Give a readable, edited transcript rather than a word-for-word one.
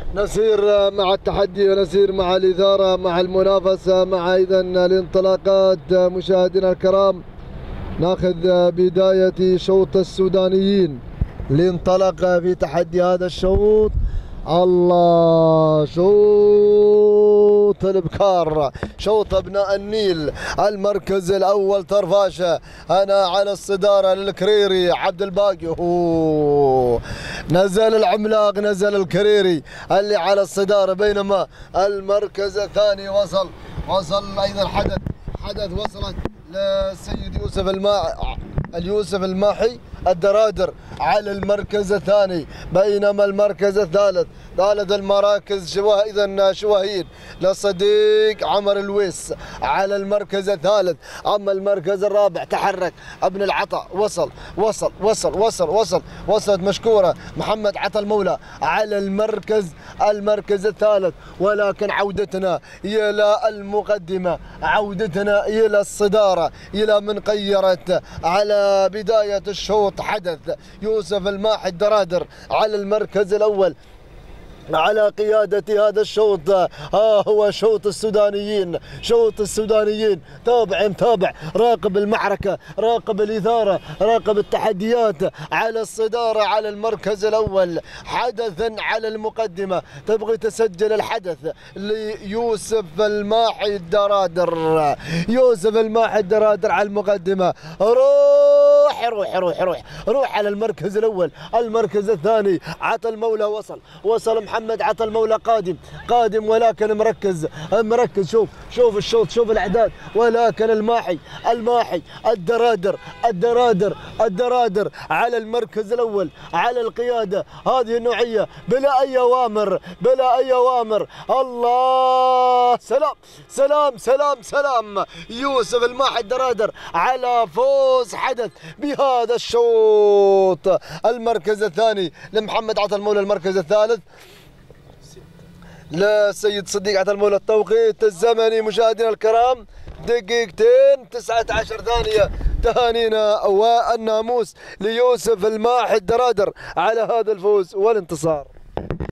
نسير مع التحدي ونسير مع الإثارة مع المنافسة مع أيضا الانطلاقات. مشاهدينا الكرام، ناخذ بداية شوط السودانيين اللي انطلق في تحدي هذا الشوط. الله، شوط البكار، شوط ابناء النيل. المركز الاول طرفاشه، انا على الصداره للكريري عبد الباقي. نزل العملاق، نزل الكريري اللي على الصداره، بينما المركز الثاني وصل ايضا حدث وصلت للسيد يوسف الماحي الدرادر على المركز الثاني، بينما المركز الثالث المراكز شواهين للصديق عمر الويس على المركز الثالث. اما المركز الرابع تحرك ابن العطا، وصلت مشكوره محمد عطا المولى على المركز الثالث. ولكن عودتنا الى المقدمه، عودتنا الى الصداره، الى من قيرت على بدايه الشوط حدث يوسف الماحي الدرادر على المركز الأول على قيادة هذا الشوط. هو شوط السودانيين، متابع، راقب المعركة، راقب الإثارة، راقب التحديات على الصدارة على المركز الأول، حدثا على المقدمة. تبغي تسجل الحدث ليوسف الماحي الدرادر، على المقدمة. روح على المركز الأول. المركز الثاني عطا المولى، وصل محمد عطا المولى قادم ولكن مركز. شوف الشوط، شوف الأعداد. ولكن الماحي الدرادر على المركز الأول على القيادة. هذه النوعية بلا أي أوامر. الله، سلام يوسف الماحي الدرادر على فوز حدث بهذا الشوط. المركز الثاني لمحمد عطا المولى، المركز الثالث للسيد صديق عطا المولى. التوقيت الزمني مشاهدينا الكرام 2:19 ثانية. تهانينا والناموس ليوسف الماحي الدرادر على هذا الفوز والانتصار.